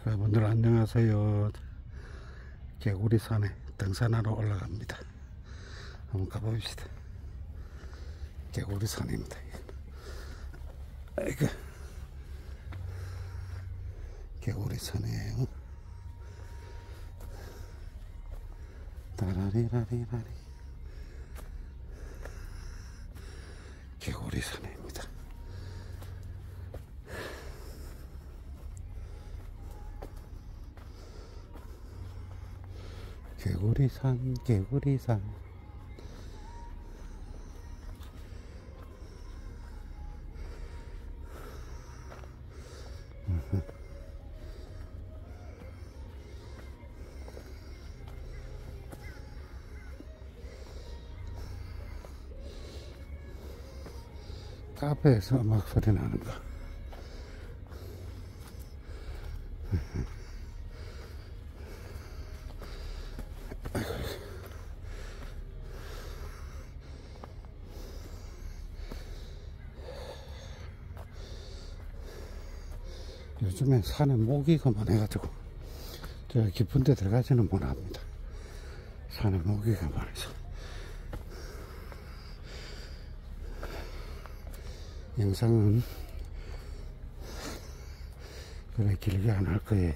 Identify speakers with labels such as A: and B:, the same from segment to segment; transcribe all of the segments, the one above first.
A: 여러분들 안녕하세요. 개구리산에 등산하러 올라갑니다. 한번 가봅시다. 개구리산입니다. 아이고, 개구리산이에요. 따라리라리라리. 개구리산입니다. 개구리산, 개구리산. 카페에서 음악 소리 나는 거. 요즘에 산에 모기가 많아가지고 제가 깊은 데 들어가지는 못합니다. 산에 모기가 많아서 영상은 그래 길게 안 할 거예요.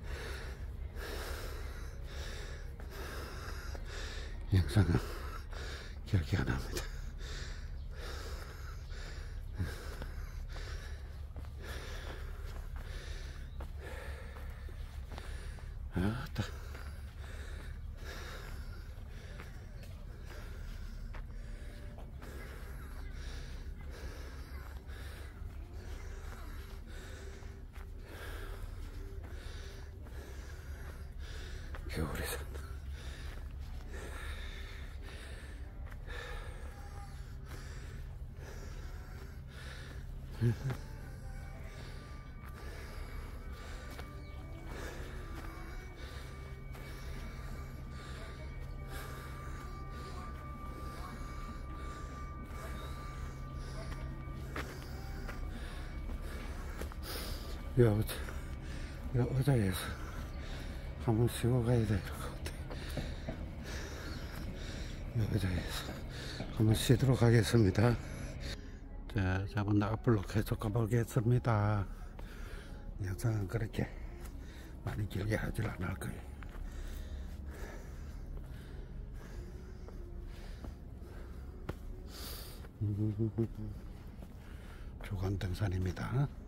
A: 영상은 길게 안 합니다. 아따. 개구리산. 요 의자에서 한번 쉬고 가야 될 것 같아. 요 의자에서 한번 쉬도록 하겠습니다. 자, 한번 앞으로 계속 가보겠습니다. 영상은 그렇게 많이 길게 하질 않을 거예요. 조간등산입니다.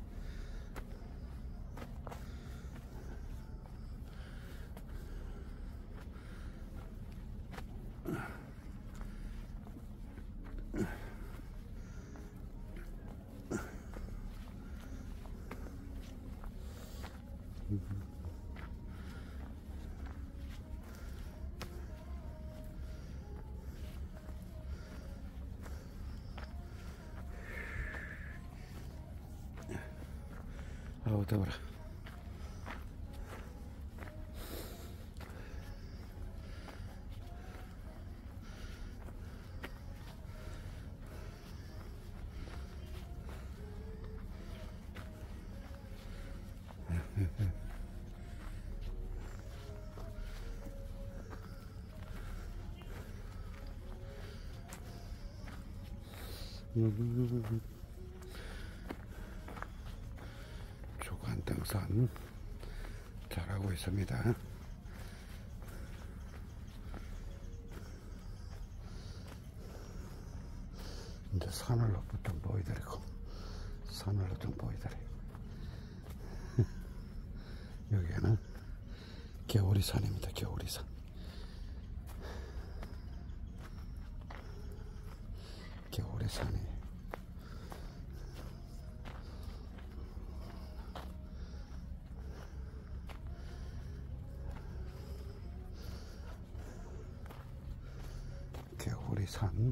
A: 아우 더워라. 조간등산 잘하고 있습니다. 이제 산을로 좀 보여드리고, 산을로 좀 보여드려요. 여기는 개구리산입니다. 개구리산. 개구리산이 개구리산.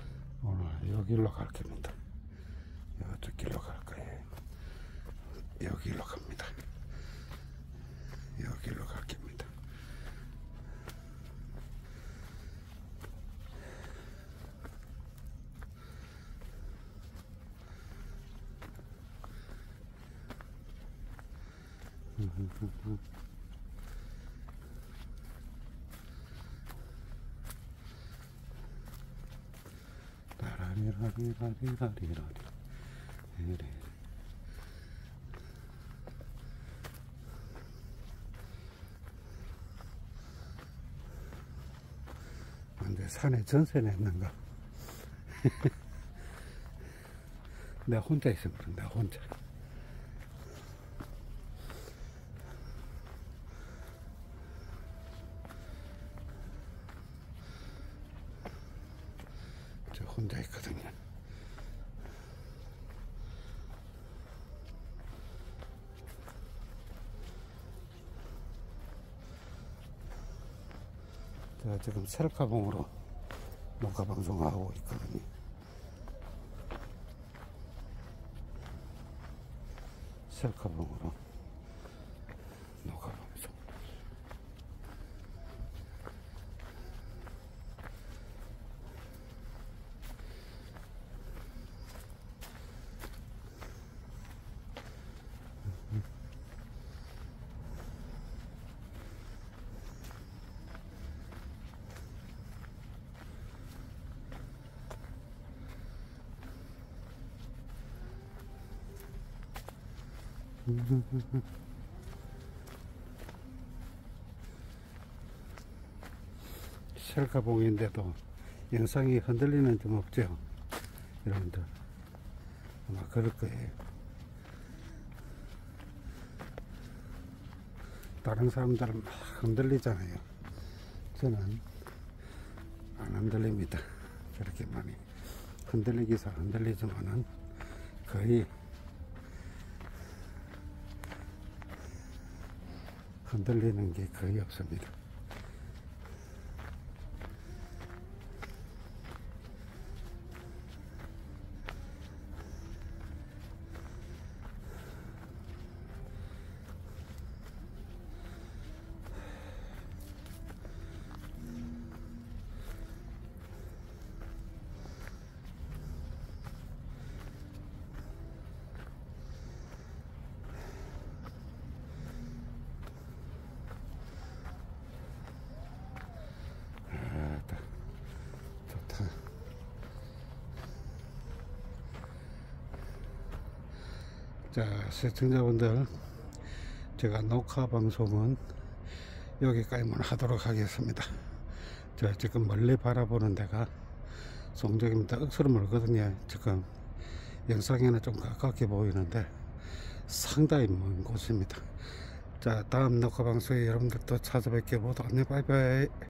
A: 오늘 여기로 갈 겁니다. 이쪽 길로 갈 거예요. 여기 여기로 갑니다. 여기로 갈깁니다. 라리라리라리라리라리. 근데 산에 전세 냈는가? 내가 혼자 있으면 그래, 내가 혼자. 저 혼자 있거든요. 제가 지금 셀카봉으로 녹화 방송하고 있거든요. 셀카봉으로 녹화 방송. 셀카봉인데도 영상이 흔들리는 점 없죠, 여러분들? 아마 그럴 거예요. 다른 사람들은 막 흔들리잖아요. 저는 안 흔들립니다. 저렇게 많이 흔들리기서 흔들리지만은 거의 흔들리는 게 거의 없습니다. 좋다. 자, 시청자분들, 제가 녹화 방송은 여기까지만 하도록 하겠습니다. 저 지금 멀리 바라보는 데가 송정입니다. 억수로 멀거든요. 지금 영상에는 좀 가깝게 보이는데 상당히 먼 곳입니다. 자, 다음 녹화 방송에 여러분들 또 찾아뵐게요. 모두 안녕, 바이바이.